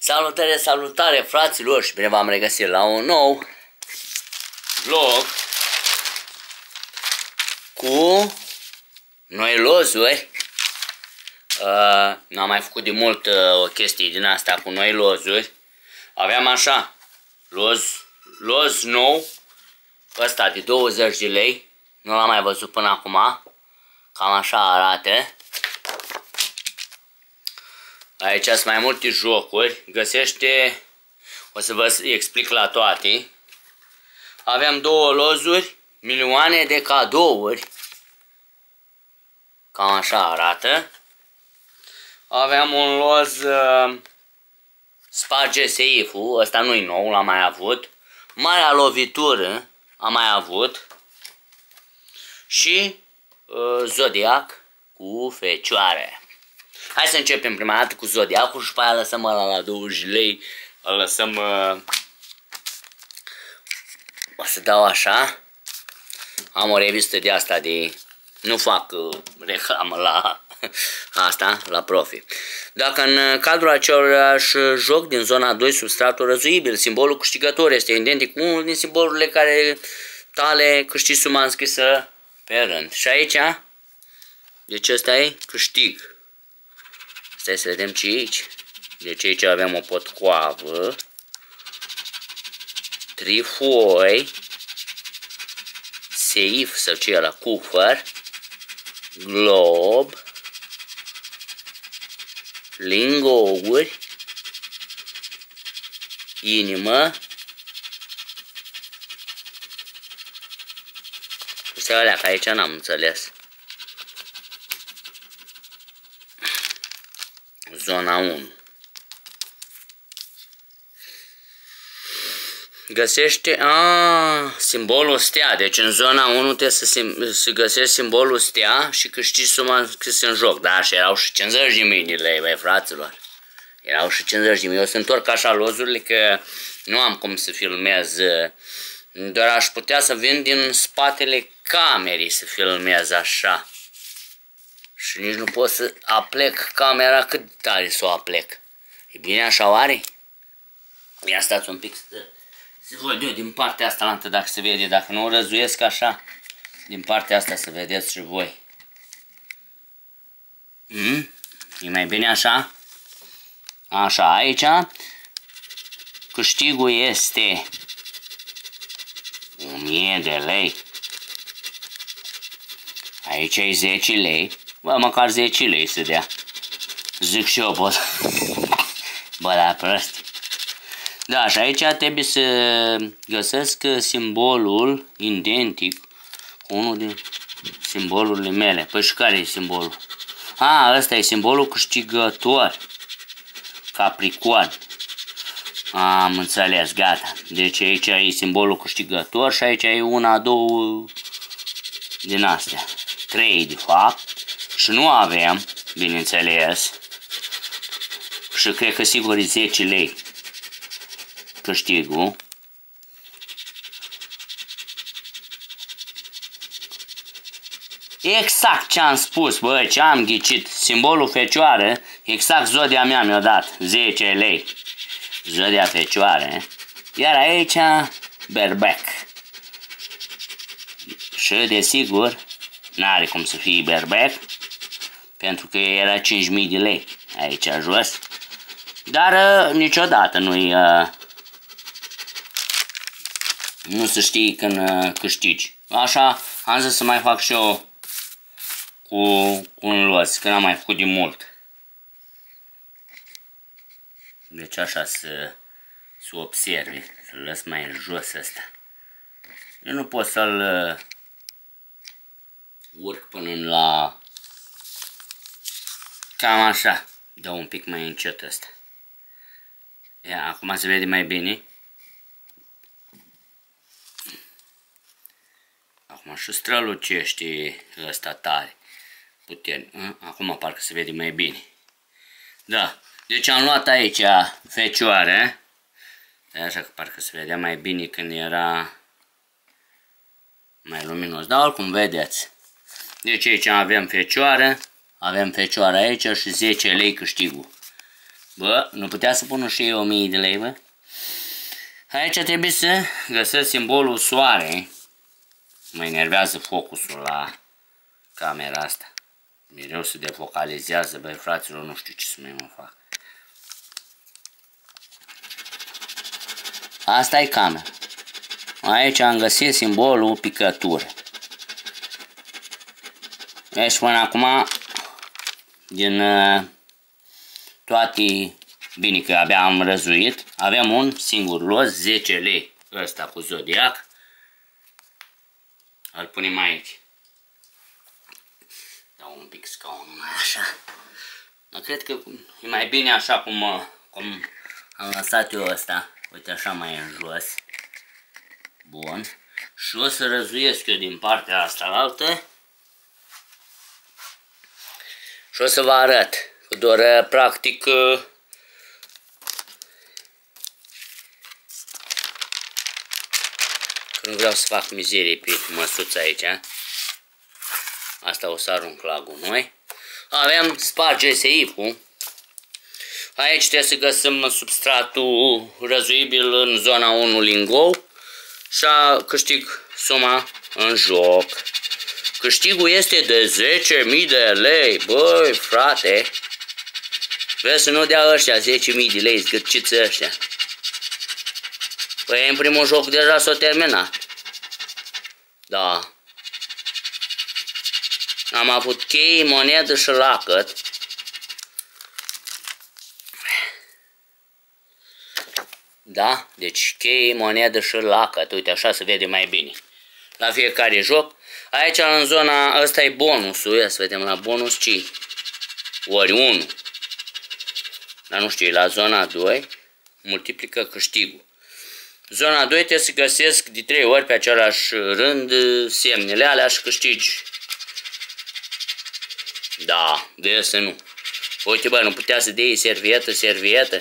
Salutare, salutare fraților și bine v-am regăsit la un nou vlog cu noi lozuri. N-am mai făcut de mult o chestie din asta cu noi lozuri. Aveam așa, loz nou, ăsta de 20 de lei, nu l-am mai văzut până acum, cam așa arată. Aici sunt mai multe jocuri, găsește, o să vă explic la toate. Aveam două lozuri, milioane de cadouri, cam așa arată. Aveam un loz sparge seiful, ăsta nu-i nou, l-am mai avut. Marea lovitură am mai avut. Și zodiac cu fecioare. Hai să începem prima dată cu zodiacul și pe aia lăsăm ăla la 20 lei. Îl lăsăm... O să dau așa. Am o revistă de asta de... Nu fac reclamă la asta, la profi. Dacă în cadrul aceluiași joc din zona 2, substratul răzuibil, simbolul câștigător este identic cu unul din simbolurile care tale câștigi suma înscrisă pe rând. Și aici, deci ăsta e câștig. Stai să vedem ce e aici. Deci aici avem o potcoavă, trifoi, seif sau ce e ăla, cufăr, glob, lingouri, inimă, astea alea, că aici n-am înțeles. Zona 1. Găsește simbolul stea. Deci în zona 1 trebuie să găsești simbolul stea și câștigi suma scrisă în joc. Da, și erau și 50.000 de lei, băi, fraților. Erau și 50.000. Eu să întorc așa lozurile că nu am cum să filmez. Doar aș putea să vin din spatele camerei să filmez așa. Și nici nu pot să aplec camera cât de tare să o aplec. E bine așa oare? Ia stați un pic să văd eu din partea asta la dacă se vede. Dacă nu o răzuiesc așa, din partea asta să vedeți și voi. E mai bine așa? Așa, aici câștigul este 1000 de lei. Aici e 10 lei. Bă, măcar 10 lei să dea. Zic și eu, pot. Bă, da, prost. Da, și aici trebuie să găsesc simbolul identic cu unul din simbolurile mele. Păi și care e simbolul? Ăsta e simbolul câștigător. Capricorn. Am înțeles, gata. Deci aici e simbolul câștigător și aici e una, două din astea. 3 de fapt. Și nu avem, bineînțeles, și cred că sigur e 10 lei câștigul. Exact ce am spus, bă, ce am ghicit, simbolul fecioară, exact zodia mea mi-a dat, 10 lei. Zodia fecioară, iar aici berbec. Și desigur, n-are cum să fie berbec, pentru că era 5.000 de lei aici jos. Dar niciodată nu se știe când câștigi. Așa am zis să mai fac și eu cu un loz, că n-am mai făcut de mult. Deci așa să observi, să-l las mai în jos ăsta. Eu nu pot să-l urc până la... Cam așa. Dau un pic mai încet ăsta. Ia, acum se vede mai bine. Acum și strălucește ăsta tare. Puternic. Acum parcă se vede mai bine. Da. Deci am luat aici fecioară. Așa că parcă se vedea mai bine când era mai luminos. Dar oricum vedeți. Deci aici avem fecioară. Avem fecioara aici și 10 lei câștigul. Bă, nu putea să pună și eu 1000 de lei, bă? Aici trebuie să găsesc simbolul soare. Mă enervează focusul la camera asta. Mereu se defocalizează, băi fraților, nu știu ce să mai mă fac. Asta e camera. Aici am găsit simbolul picătură. Deci până acum, din toate, bine că abia am răzuit, avem un singur los, 10 lei, ăsta cu zodiac. Îl punem aici. Dau un pic scaunul mai așa. Dar cred că e mai bine așa cum am lăsat eu ăsta. Uite așa mai în jos. Bun. Și o să răzuiesc eu din partea asta altă. Și o să vă arăt. Doar practic că nu vreau să fac mizerie pe măsuța aici. Asta o să arunc la gunoi. Avem sparge seiful. Aici trebuie să găsim substratul răzuibil în zona 1 lingou și câștig suma în joc. Câștigul este de 10.000 de lei. Băi, frate, vezi să nu dea ăștia 10.000 de lei, zgârciți ăștia. Păi în primul joc deja s-o terminat. Da. Am avut chei, monedă și lacăt. Da? Deci chei, monedă și lacăt. Uite, așa se vede mai bine. La fiecare joc. Aici, în zona, ăsta e bonusul. Ia să vedem la bonus ce ori 1. Dar nu știu, la zona 2 multiplică câștigul. Zona 2 trebuie să găsesc de 3 ori pe același rând semnele alea și câștigi. Da, de să nu. Uite, bă, nu putea să dea servietă.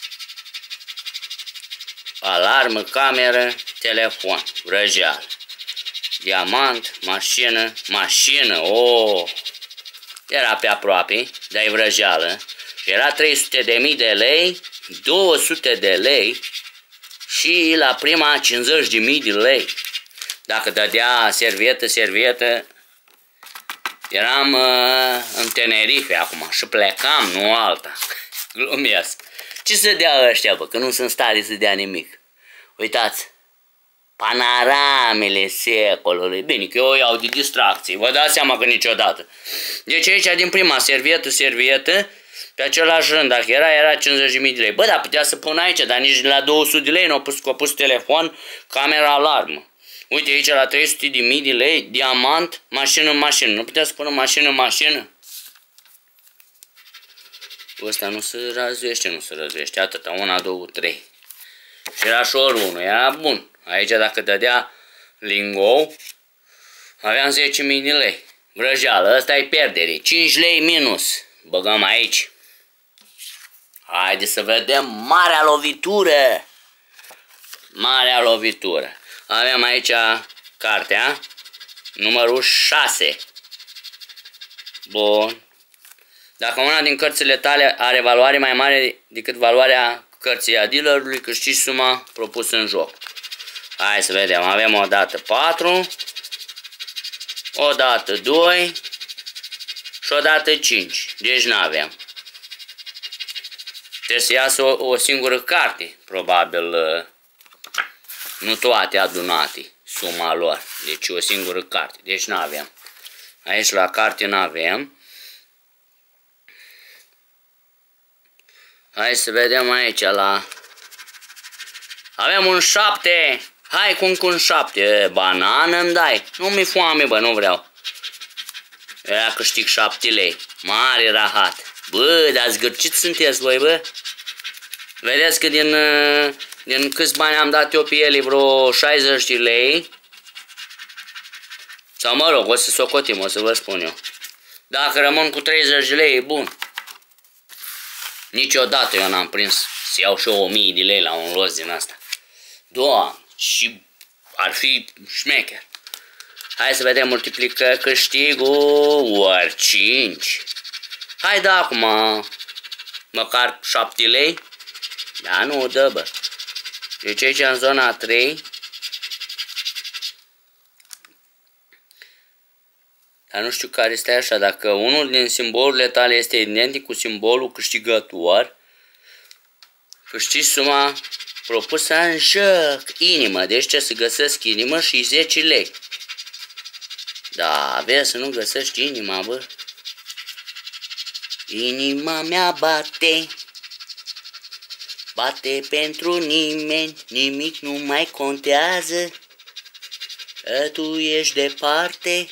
Alarmă, cameră, telefon, vrăjeală. Diamant, mașină, oh! Era pe aproape, dar e vrăjeală. Era 300.000 de lei, 200 de lei și la prima 50.000 de lei. Dacă dădea servietă, eram în Tenerife acum și plecam, nu alta. Glumesc. Ce să dea ăștia, bă, că nu sunt stare să dea nimic. Uitați, panoramele secolului. Bine, că eu iau de distracție, vă dați seama că niciodată. Deci aici din prima servietă, pe același rând, dacă era 50.000 de lei. Bă, dar putea să pun aici, dar nici la 200 de lei n-au pus telefon, camera, alarmă. Uite aici la 300.000 de lei, diamant, mașină. Nu putea să pună mașină? Ăsta nu se răzuiește, atâta, 1, 2, 3. Și era și ori 1, era bun. Aici dacă dădea lingou, aveam 10.000 de lei. Vrăjeală, ăsta e pierdere, 5 lei minus. Băgăm aici. Haide să vedem marea lovitură. Avem aici cartea, numărul 6. Bun. Dacă una din cărțile tale are valoare mai mare decât valoarea cărții a dealerului, câștigi suma propusă în joc. Hai să vedem. Avem o dată 4, o dată 2 și o dată 5. Deci nu avem. Trebuie să iasă o singură carte, probabil, nu toate adunate, suma lor. Deci o singură carte. Deci nu avem. Aici la carte nu avem. Hai să vedem aici la... Avem un 7. Hai cu un 7. Banană îmi dai. Nu mi-e foame, bă, nu vreau. Era câștig 7 lei. Mare rahat. Bă, dar zgârciți sunteți voi, bă. Vedeți că din câți bani am dat eu pe ele, vreo 60 de lei. Sau mă rog, o să socotim, o să vă spun eu. Dacă rămân cu 30 de lei, e bun. Niciodată eu n-am prins să iau și 1000 de lei la un los din asta. Doamne, și ar fi șmecher. Hai să vedem, multiplică câștigul ori 5. Hai da acum. Măcar 7 lei? Da, nu dă, bă. Deci aici în zona 3. Dar nu știu care este așa. Dacă unul din simbolurile tale este identic cu simbolul câștigător, câștigi suma propusă în joc. Inimă. Deci ce să găsesc inimă și 10 lei. Da, vezi să nu găsești inima, bă. Inima mea bate. Bate pentru nimeni, nimic nu mai contează. Tu ești departe.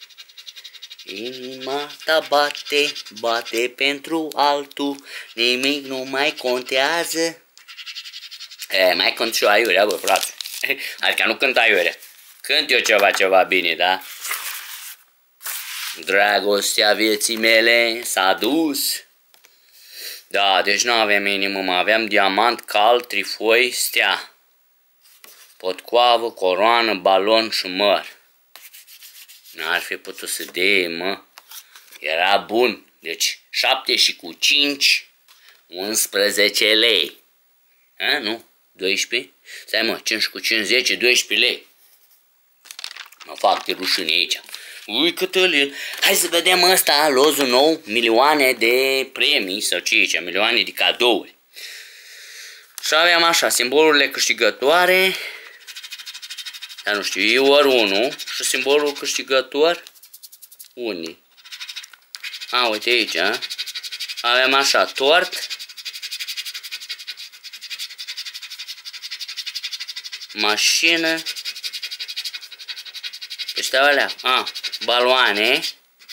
Inima ta bate, bate pentru altul, nimic nu mai contează. Mai cânt și o aiurea, bă, frate. Adică nu cânt aiurea. Cânt eu ceva bine, da? Dragostea vieții mele s-a dus. Da, deci nu aveam inimă, mă aveam diamant, cal, trifoi, stea. Potcoavă, coroană, balon și măr. N-ar fi putut să dea, mă. Era bun. Deci 7 și cu 5, 11 lei. A, nu? 12? Stai, mă, 5 cu 5, 10, 12 lei. Mă fac de rușine aici. Ui, Cătălin. Hai să vedem ăsta, lozul nou, milioane de premii, sau ce aici, milioane de cadouri. Și aveam așa, simbolurile câștigătoare. Dar nu știu, e ori 1 și simbolul câștigător unii. A, uite aici, a? Avem așa, tort, mașină, ăștia alea, baloane.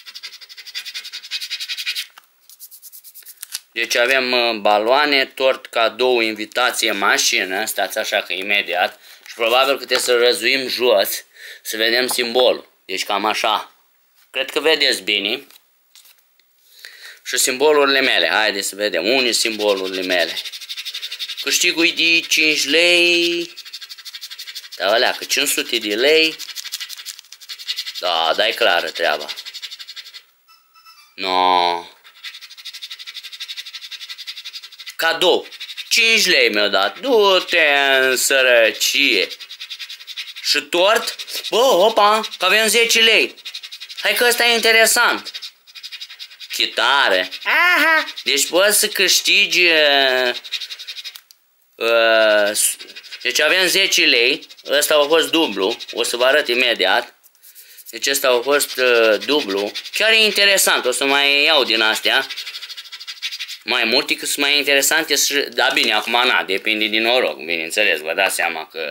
Deci avem baloane, tort, cadou, invitație, mașină, stați așa că imediat. Și probabil că trebuie să răzuim jos, să vedem simbolul. Deci cam așa. Cred că vedeți bine. Și simbolurile mele. Haideți să vedem. Unde simbolurile mele? Câștigul e de 5 lei. Da, alea, că 500 de lei. Da, da, e clară treaba. No. Cadou. 5 lei mi-a dat. Du-te în sărăcie. Și tort? Bă, opa, că avem 10 lei. Hai că ăsta e interesant. Chitară. Aha. Deci poți să câștigi... deci avem 10 lei. Ăsta a fost dublu. O să vă arăt imediat. Deci ăsta a fost dublu. Chiar e interesant. O să mai iau din astea. Mai multe, că sunt mai interesante. Da, bine, acum na, depinde din noroc. Bineînțeles, vă dați seama că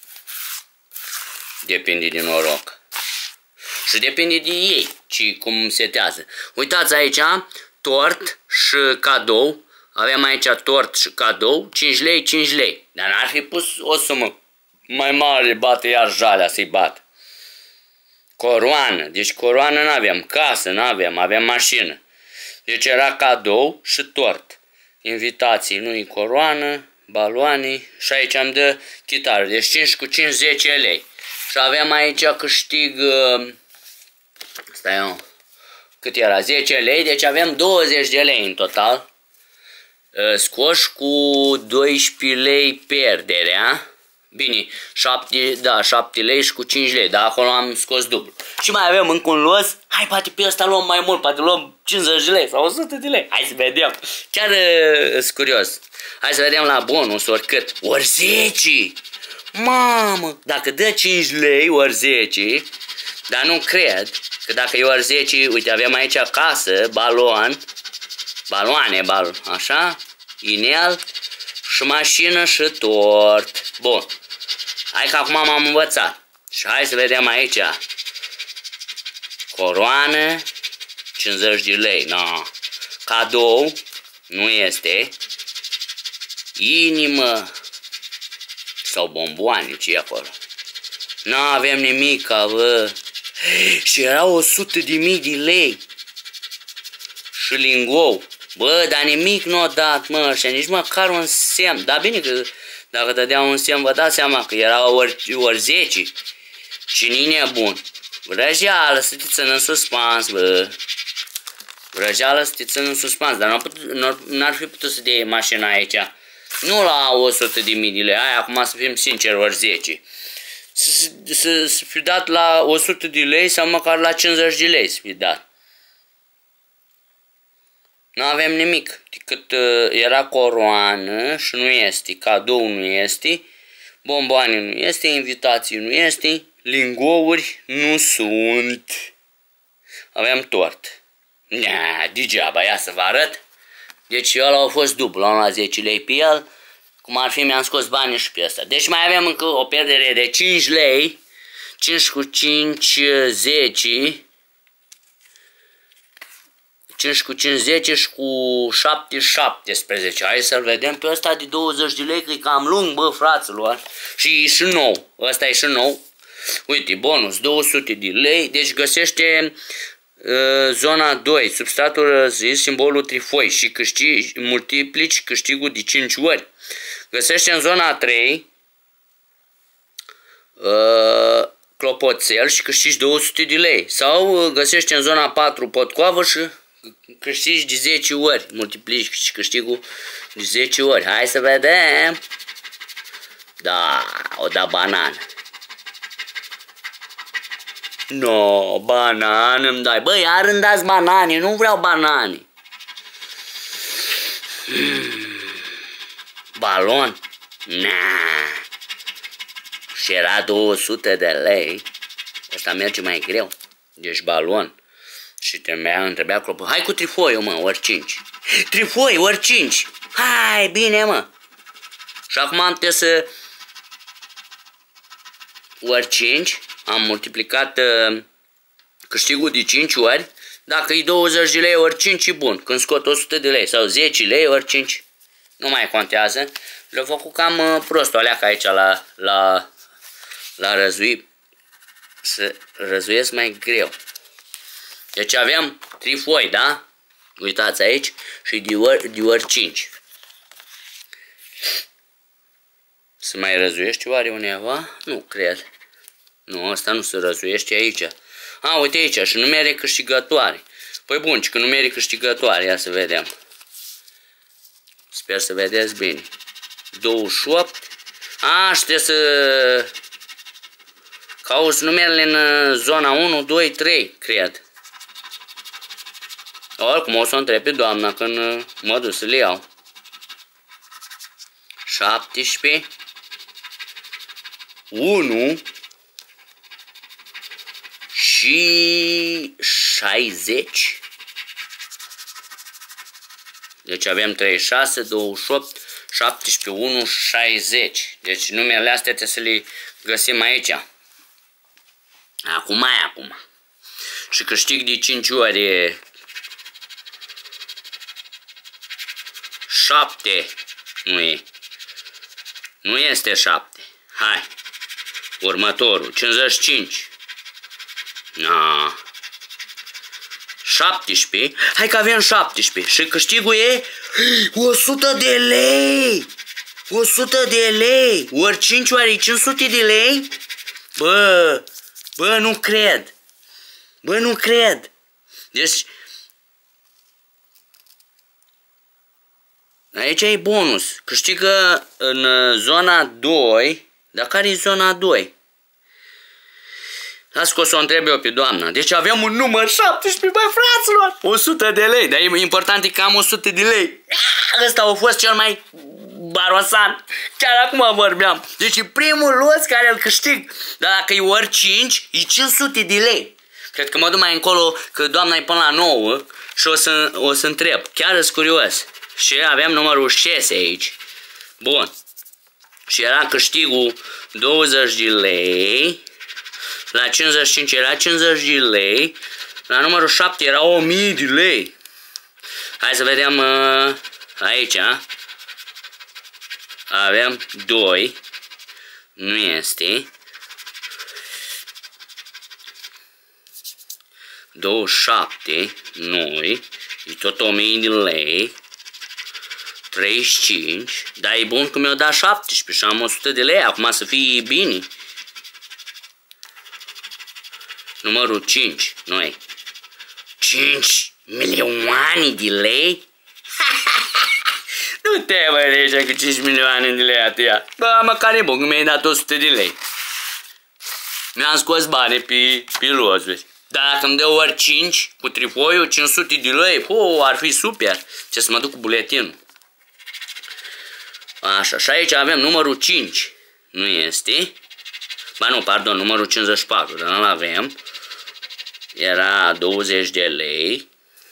depinde din noroc. Și depinde de ei, ci cum setează. Uitați aici, tort și cadou. Avem aici tort și cadou, 5 lei, 5 lei. Dar n-ar fi pus o sumă mai mare, bate iar jalea să-i bat. Coroană, deci coroană n-avem, casă n-avem, avem mașină. Deci era cadou și tort. Invitații, nu-i coroană, baloane și aici am dă chitară. Deci 5 cu 5, 10 lei. Și aveam aici câștig... Stai eu. Cât era? 10 lei, deci avem 20 de lei în total. Scoși cu 12 lei pierderea. Bine, 7 lei și cu 5 lei, dar acolo am scos dublu. Și mai avem încă un los. Hai, poate pe ăsta luăm mai mult, poate luăm 50 de lei sau 100 de lei. Hai să vedem. Chiar sunt curios. Hai să vedem la bonus, oricât. Ori 10! Mamă, dacă dă 5 lei ori 10, dar nu cred că dacă e ori 10, uite, avem aici casă, baloane, așa, inel și mașină și tort. Bun. Hai că acum m-am învățat. Și hai să vedem aici. Coroană, 50 de lei. No. Cadou, nu este. Inimă sau bomboane, ce e acolo? Nu avem nimic, bă. Și era 100.000 de lei. Și lingou. Bă, dar nimic nu a dat, mă, și nici măcar un semn. Dar bine că dacă dădea un semn, vă dați seama că era ori 10. Cine e nebun? Vrăjeală, sunteți în suspans, bă. Vrăjeală să te țin în suspans, dar n-ar fi putut să dea mașina aici. Nu la 100.000 de lei, acum să fim sinceri, ori 10. Să fi dat la 100 de lei sau măcar la 50 de lei să fi dat. Nu avem nimic, decât era coroană și nu este, cadou nu este, bomboane nu este, invitații nu este, lingouri nu sunt. Avem tort. Nea, degeaba, ia să vă arăt. Deci ăla a fost dublu, am luat 10 lei pe el, cum ar fi mi-am scos banii și pe ăsta. Deci mai avem încă o pierdere de 5 lei, 5 cu 5, 10, 5 cu 5, 10 și cu 7, 17. Hai să-l vedem pe ăsta de 20 de lei, că e cam lung, bă, fraților. Și e și nou, ăsta e și nou. Uite, bonus, 200 de lei, deci găsește zona 2, substratul răzis, simbolul trifoi și câștigi, multiplici câștigul de 5 ori. Găsește în zona 3 clopoțel și câștigi 200 de lei. Sau găsește în zona 4 potcoavă și câștigi de 10 ori. Multiplici și câștigul de 10 ori. Hai să vedem. Da, o da banană. No, banane îmi dai. Băi, iar îmi dați banane, nu vreau banane. Balon? Nah. Și era 200 de lei. Ăsta merge mai greu. Deci balon. Și întrebea clopul. Hai cu trifoiul, mă, ori 5. Trifoi, ori 5. Hai, bine, mă. Și acum am trebuie să... ori 5. Am multiplicat câștigul de 5 ori. Dacă e 20 de lei ori 5 e bun. Când scot 100 de lei sau 10 lei ori 5, nu mai contează. Le-au făcut cam prost o aleacă aici la răzui. Să răzuiesc mai greu. Deci aveam trifoi, da? Uitați aici. Și de ori 5. Se mai răzuiește oare undeva? Nu cred. Nu, asta nu se răzuiește aici. A, uite aici, și numere câștigătoare. Păi bun, că numere câștigătoare, ia să vedem. Sper să vedeți bine. 28. A, și trebuie să cauți numerele în zona 1, 2, 3, cred. Oricum o să o întreb pe doamna când mă duc să le iau. 17. 1. Și 60. Deci avem 36, 28, 17, 1, 60. Deci numerele astea trebuie să le găsim aici. Acum. Și câștig de 5 ori 7. Nu e. Nu este 7. Hai. Următorul. 55. Na. 17. Hai că avem 17. Și câștigul e 100 de lei. 100 de lei. Ori 5 ori 500 de lei. Bă, nu cred. Bă, nu cred. Deci aici e bonus. Câștigă în zona 2. Dar care e zona 2? Las că o să o întreb eu pe doamna. Deci avem un număr 17, băi, fraților! 100 de lei. Dar e important că am 100 de lei. Ăsta a fost cel mai barosan. Chiar acum vorbeam. Deci e primul los care îl câștig. Dar dacă e ori 5, e 500 de lei. Cred că mă duc mai încolo, că doamna e până la 9 și o să întreb. Chiar sunt curios. Și avem numărul 6 aici. Bun. Și era câștigul 20 de lei. La 55 era 50 de lei. La numărul 7 era 1000 de lei. Hai să vedem aici. Avem 2. Nu este. 27. Nu-i. E tot 1000 de lei. 35. Dar e bun că mi-o dat 17 și am 100 de lei. Acum să fie bine. Numărul 5. Nu-i. 5. Milioane de lei? Nu te mărește cu 5 milioane de lei atâia. Bă, măcar e bun că mi-ai dat 100 de lei. Mi-am scos bani pe los, vezi. Dar dacă îmi dă ori 5 cu trifoiul, 500 de lei, ar fi super. Ce să mă duc cu buletinul. Așa, și aici avem numărul 5. Nu este. Ba nu, pardon, numărul 54, dar nu-l avem. Era 20 de lei.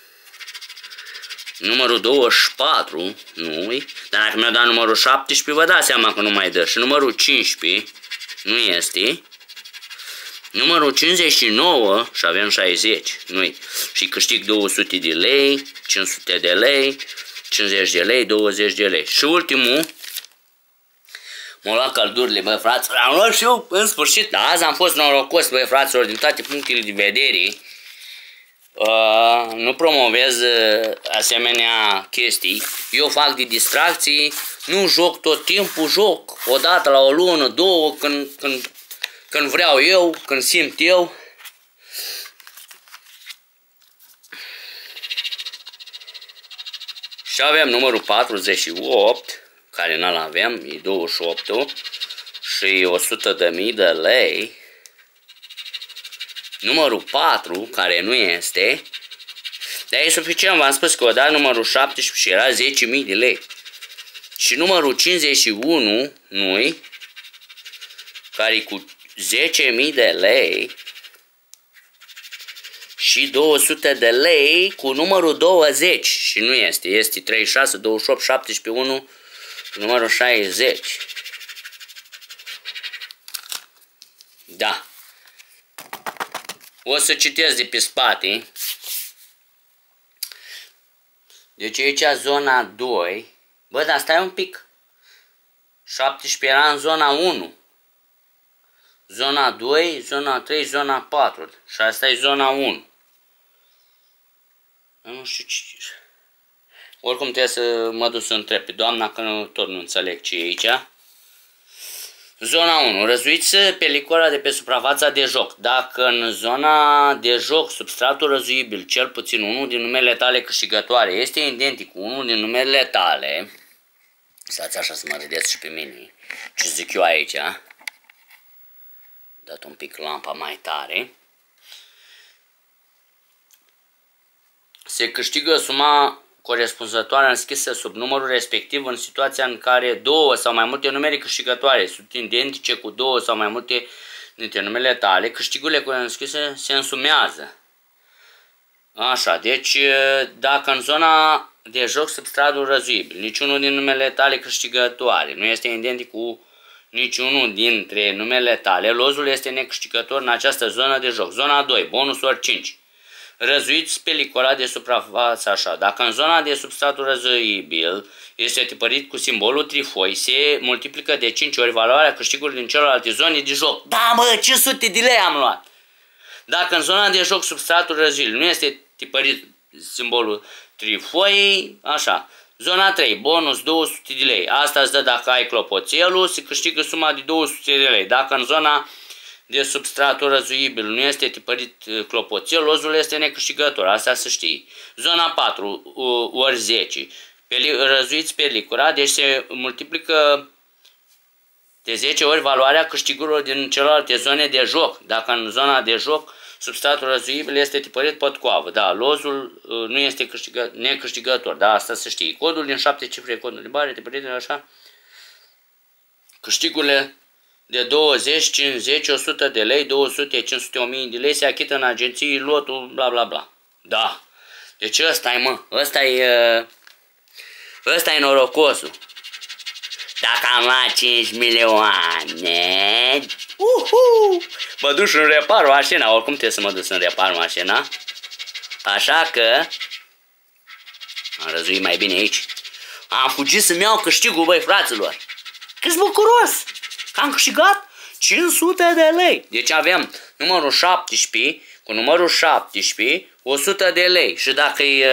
Numărul 24, nu-i. Dar dacă mi-a dat numărul 17, vă dați seama că nu mai dă. Și numărul 15, nu este. Numărul 59 și avem 60, nu-i. Și câștig 200 de lei, 500 de lei, 50 de lei, 20 de lei. Și ultimul, m-au luat căldurile, băi fraților, am luat și eu în sfârșit, dar azi am fost norocos, băi fraților, din toate punctele de vedere. Nu promovez asemenea chestii, eu fac de distracții, nu joc tot timpul, joc o dată la o lună, două, când vreau eu, când simt eu. Și avem numărul 48, care nu-l avem, e 28 și 100.000 de lei. Numărul 4, care nu este, dar e suficient, v-am spus că o dat numărul 17 și era 10.000 de lei. Și numărul 51, nu-i, care e cu 10.000 de lei și 200 de lei cu numărul 20 și nu este, este 36, 28, 17, 1, numărul 60. Da. O să citesc de pe spate. Deci aici zona 2. Bă, dar stai un pic. 17 era în zona 1. Zona 2, zona 3, zona 4. Și asta e zona 1. Nu știu ce... Oricum trebuie să mă duc să întreb pe doamna, că tot nu înțeleg ce e aici. Zona 1. Răzuiți pelicola de pe suprafața de joc. Dacă în zona de joc substratul răzuibil, cel puțin unul din numele tale câștigătoare, este identic cu unul din numele tale, stați așa să mă vedeți și pe mine ce zic eu aici, dat un pic lampa mai tare, se câștigă suma corespunzătoare înscrisă sub numărul respectiv în situația în care două sau mai multe numere câștigătoare sunt identice cu două sau mai multe dintre numele tale, câștigurile înscrise se însumează. Așa, deci dacă în zona de joc substratul răzuibil, niciunul din numele tale câștigătoare nu este identic cu niciunul dintre numele tale, lozul este necâștigător în această zonă de joc. Zona 2, bonus ori 5. Răzuiți pelicola de suprafață așa. Dacă în zona de substratul răzuibil este tipărit cu simbolul trifoi, se multiplică de 5 ori valoarea câștigului din celelalte zone de joc. Da, mă, 500 de lei am luat! Dacă în zona de joc substratul răzuibil nu este tipărit simbolul trifoi, așa. Zona 3, bonus 200 de lei. Asta îți dă dacă ai clopoțelul, se câștigă suma de 200 de lei. Dacă în zona de substratul răzuibil nu este tipărit clopoțel, lozul este necâștigător, asta să știi. Zona 4 ori 10, răzuiți pelicula, deci se multiplică de 10 ori valoarea câștigurilor din celelalte zone de joc. Dacă în zona de joc substratul răzuibil este tipărit potcoavă, da, lozul nu este necâștigător, da, asta să știi. Codul din 7 cifre, codul de bare, tipărit așa, câștigurile de 20, 50, 100 de lei, 200, 500, 1000 de lei se achită în agenții, lotul, bla bla bla. Da. Deci ăsta e, mă, ăsta e norocosul. Dacă am luat 5 milioane, mă duc în repar mașina, oricum trebuie să mă duc în repar mașina. Așa că am răzuit mai bine aici. Am fugit să-mi iau câștigul, băi, fraților. Că-s bucuros că am câștigat 500 de lei. Deci avem numărul 17 cu numărul 17, 100 de lei. Și dacă e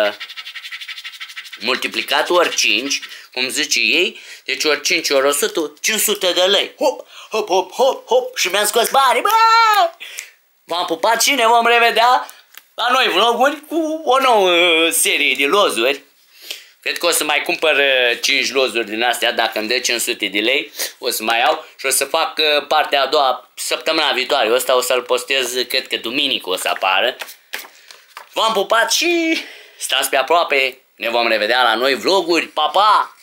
multiplicat ori 5, cum zice ei, deci ori 5 ori 100, 500 de lei. Hop, hop, hop, hop, hop. Și mi-am scos banii. Bă! V-am pupat și ne vom revedea la noi vloguri cu o nouă serie de lozuri. Cred că o să mai cumpăr 5 lozuri din astea, dacă îmi dă 500 de lei, o să mai iau și o să fac partea a doua săptămâna viitoare. Ăsta o să-l postez, cred că duminică o să apară. V-am pupat și stați pe aproape, ne vom revedea la noi vloguri, pa, pa!